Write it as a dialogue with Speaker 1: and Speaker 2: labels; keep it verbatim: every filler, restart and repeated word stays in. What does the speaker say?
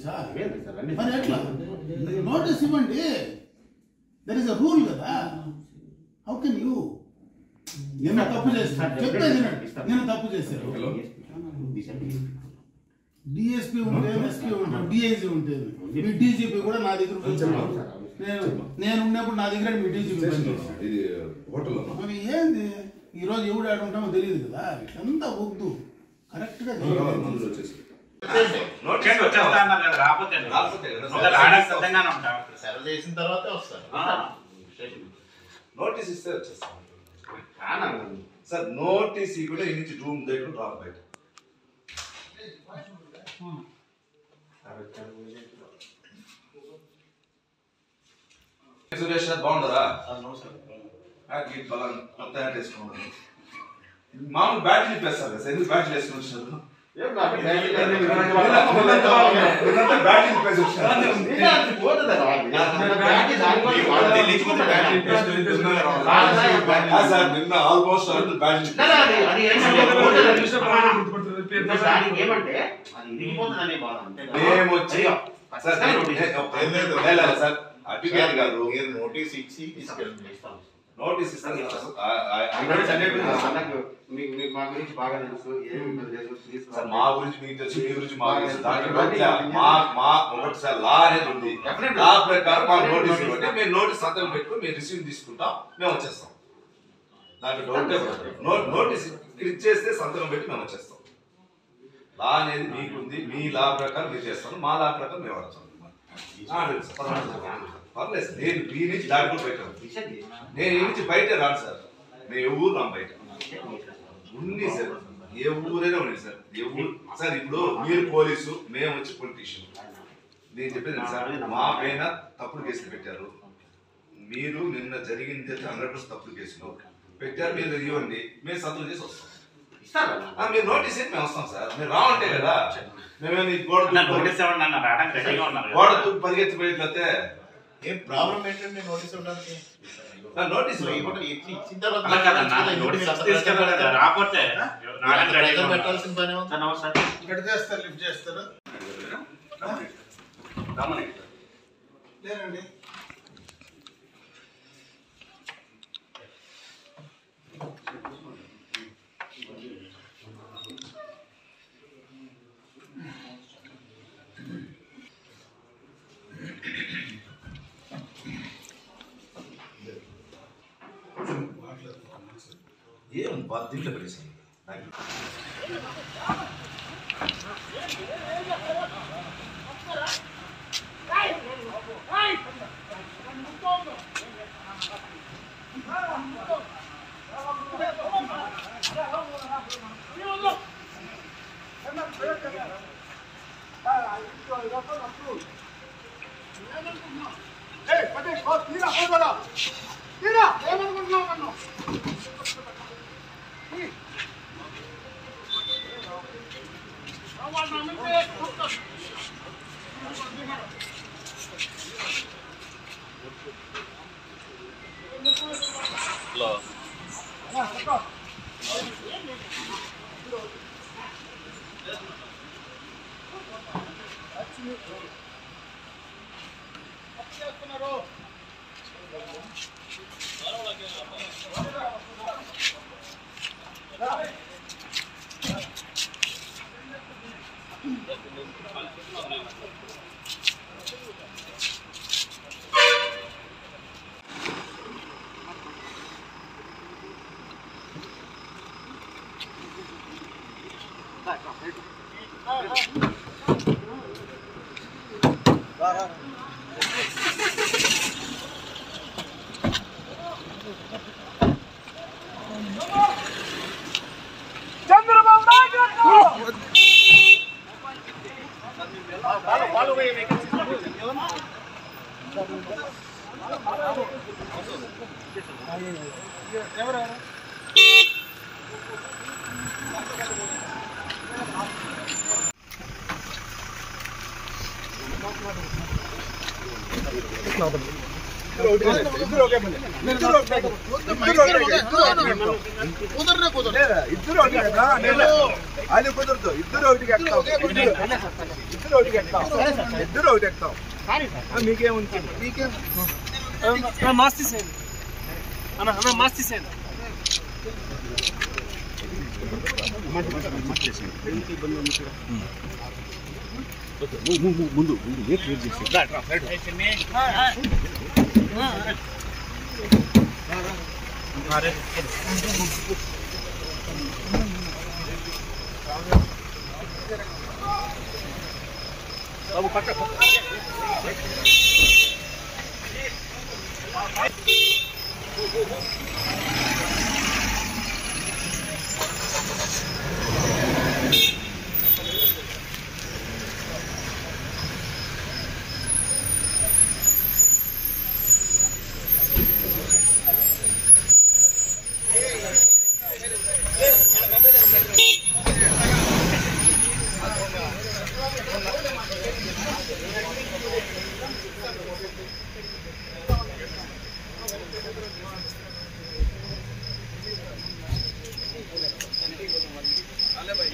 Speaker 1: నోటీసా? మరి ఎట్లా నోటీస్ ఇవ్వండి, దర్ ఇస్ అ రూల్ కదా. హౌ కెన్ యూ నేను తప్పు చేస్తాను చెప్పేది నేను తప్పు చేశాను. డిఎస్పీ ఉంటే ఎస్పీ ఉంటే డిఐజీ ఉంటుంది, మీ డీజీపీ కూడా నా దగ్గర నేను నేను ఉన్నప్పుడు నా దగ్గర మీ డీజీపీ మరి ఏంది ఈరోజు ఎవడు ఆడు ఉంటామో తెలియదు కదా. ఇట్లంతా వద్దు, కరెక్ట్గా
Speaker 2: చేసిన తర్వాతే వస్తారు.
Speaker 3: నోటీస్ ఇస్తే వచ్చేస్తాం సార్. నోటీస్ కూడా ఈ నుంచి రూమ్ దగ్గర డ్రాప్ బయట సురేష్ సార్ బాగుండరా? బలం మొత్తం యాడ్ వేసుకున్నాడు. మామూలు బ్యాటరీ నింపేస్తారు కదా సార్, ఎందుకు బ్యాటరీ వేసుకుని వచ్చినారు? బ్యాటరీ నింపేసి వచ్చినారు. నిన్న ఆల్మోస్ట్ బ్యాటరీ మేము వచ్చి సార్ అడ్వకేట్ గారు
Speaker 2: నోటీస్ ఇచ్చి
Speaker 3: నోటీస్ ఇస్తాను. మా గురించి మీకు తెలుసు, మీ గురించి మాకు తెలుసు. దాంట్లో మా ఒకటి సార్ లా అనేది ఉంది. లా ప్రకారం మాకు నోటీస్ ఇవ్వండి, మేము నోటీస్ సంతకం పెట్టుకుని మేము రిసీవ్ తీసుకుంటాం, మేము వచ్చేస్తాం. దాంట్లో డౌటే నోటీస్ క్లిక్ చేస్తే సంతకం పెట్టి మేము వచ్చేస్తాం. లా అనేది మీకుంది, మీ లా ప్రకారం మీరు చేస్తాను, మా లా ప్రకారం మేము వచ్చాం. పర్లేదు సార్, నేను మీ నుంచి దాడి కూడా బయట నేను ఈ నుంచి బయట రాను సార్. నేను ఏ ఊరు రాను బయట ఉంది సార్, ఏ ఊరైనా ఉంది సార్. ఏ ఊరు సార్, ఇప్పుడు మీరు పోలీసు, మేము వచ్చి పొలిటీషియన్. నేను చెప్పేది సార్, మా పైన తప్పుడు కేసులు పెట్టారు. మీరు నిన్న జరిగింది హండ్రెడ్ పర్సెంట్ తప్పుడు కేసులు పెట్టారు. మీరు ఇవ్వండి, మేము సంతకం చేసి వస్తాం. మీరు నోటీస్ ఏంటి మేము వస్తాం సార్. మీరు రావంటే కదా మేమేమి గోడ గోడ తూపు పరిగెత్తి పోయితే
Speaker 2: ఏం ప్రాబ్లం ఏంటంటే నోటీస్ ఉండడానికి
Speaker 3: నోటీస్
Speaker 2: ఇచ్చిన తర్వాత పెట్టాల్సిన పని
Speaker 1: ఇక్కడ చేస్తారు, లిఫ్ట్ చేస్తారు లేదండి.
Speaker 3: ఏం దీంట్లో పెట్టేసాను.
Speaker 4: ఇద్దరు ఒకే పని. ఇద్దరు ఒకే పని.
Speaker 1: కుదరనే కుదరదు.
Speaker 4: లేదా ఇద్దరు ఒకటి కదా నేను అది కుదరదు. ఇద్దరు ఒకటికి ఎక్కుతాం. ఇద్దరు ఒకటికి ఎక్కుతాం. ఇద్దరు ఒకటి ఎక్కుతాం. మీకేముంది?
Speaker 1: మీకేం
Speaker 5: మాస్తి సేన్ అన్న అన్న మాస్తి సేన్
Speaker 4: ముందు ముందు ఏ క్లియర్ చేసి
Speaker 5: బాబు పక్క